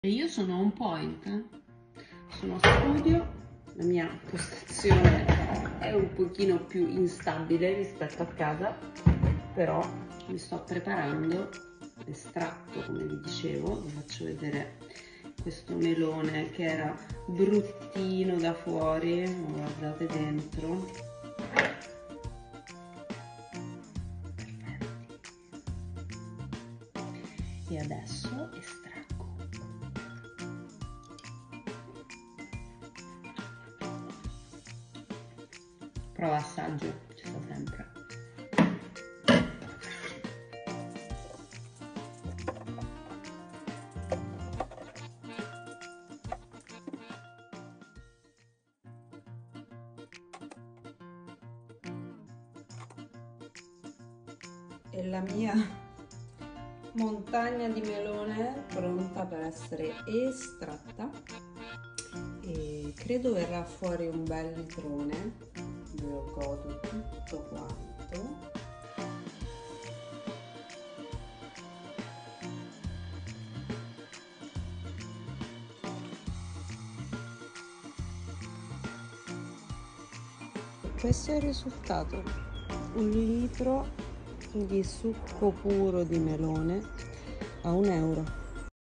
E io sono on point, sono a studio, la mia postazione è un pochino più instabile rispetto a casa, però mi sto preparando l'estratto, come vi dicevo. Vi faccio vedere questo melone che era bruttino da fuori, guardate dentro. E adesso estraggo. Prova assaggio, ci sta sempre. E la mia montagna di melone pronta per essere estratta, e credo verrà fuori un bel litrone. Me lo godo tutto quanto. Questo è il risultato: un litro di succo puro di melone a €1.